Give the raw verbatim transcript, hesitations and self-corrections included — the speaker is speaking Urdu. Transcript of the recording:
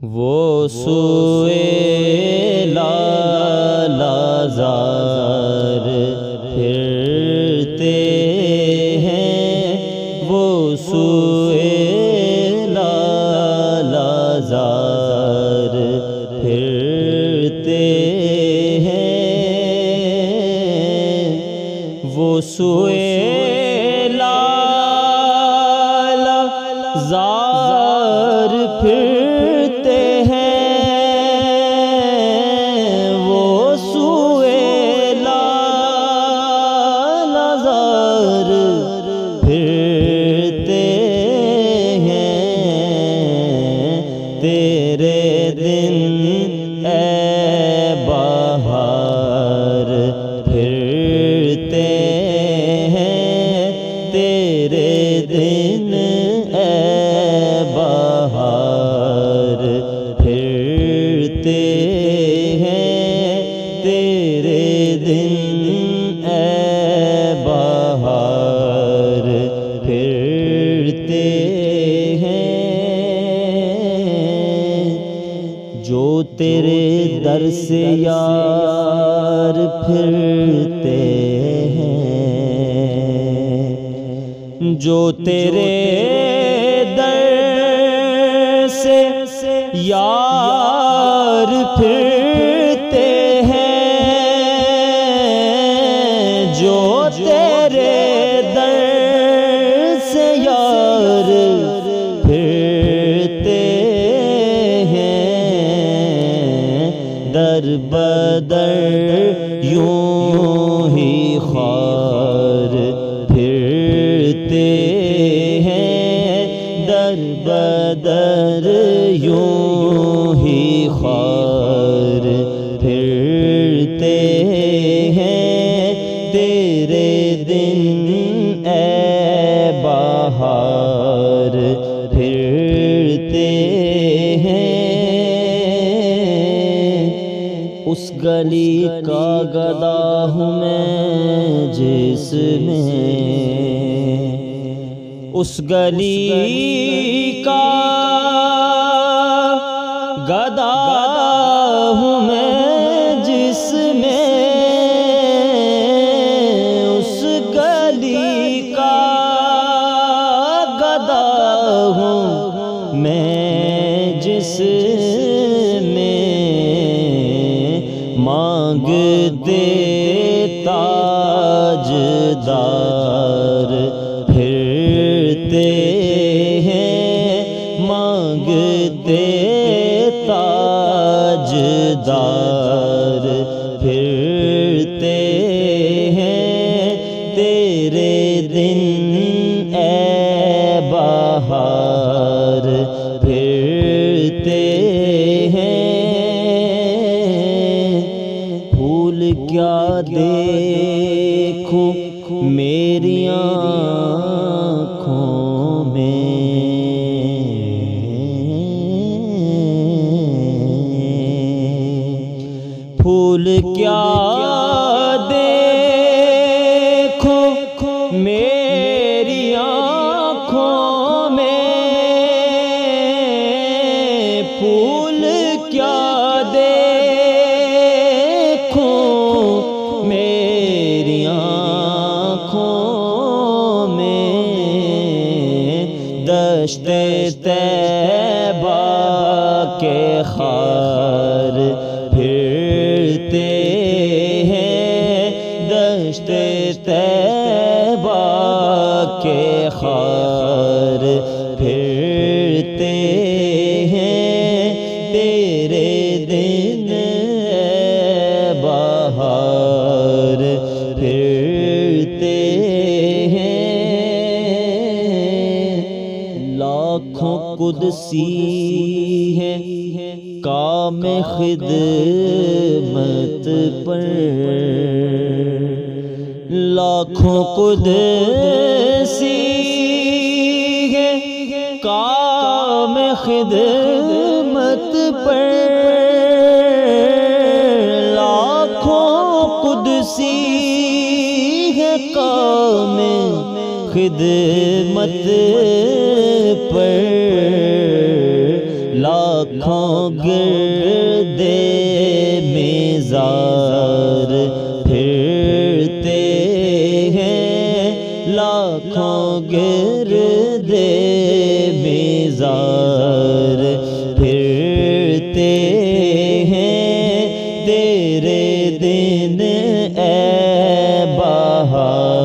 وہ سوئے لالازار پھرتے ہیں، وہ سوئے لالازار پھرتے ہیں، وہ سوئے لالازار پھرتے ہیں، وہ سوئے لالازار پھرتے ہیں، تیرے دن اے بہار پھرتے ہیں، تیرے دن اے بہار پھرتے ہیں، تیرے دن اے بہار پھرتے ہیں، جو تیرے در سے یار پھرتے ہیں، جو تیرے در سے یار پھرتے ہیں، جو تیرے در سے یار پھرتے ہیں، در بدر یوں ہی خار پھرتے ہیں، در بدر یوں ہی خار پھرتے ہیں، تیرے دن اے بہار پھرتے ہیں، اس گلی کا گدا ہوں میں جس میں، اس گلی کا گدا ہوں میں جس میں، اس گلی کا گدا ہوں میں جس میں، مانگتے تاجدار پھرتے ہیں، مانگتے تاجدار پھرتے ہیں، تیرے دن اے بہار پھرتے ہیں، پھول کیا دیکھوں میری آنکھوں میں، پھول کیا دیکھوں میری آنکھوں میں، پھول کیا دیکھوں میری آنکھوں میں، دشت طیبہ کے خار پھرتے ہیں، دشت طیبہ کے خار پھرتے ہیں، تیرے دن اے بہار پھرتے ہیں، لاکھوں قدسی ہے کام خدمت پر، لاکھوں قدسی ہے کام خدمت پر، لاکھوں قدسی ہے کام خدمت پر، لاکھوں گردے میزار پھرتے ہیں، لاکھوں گردے میزار پھرتے ہیں، تیرے دن اے بہار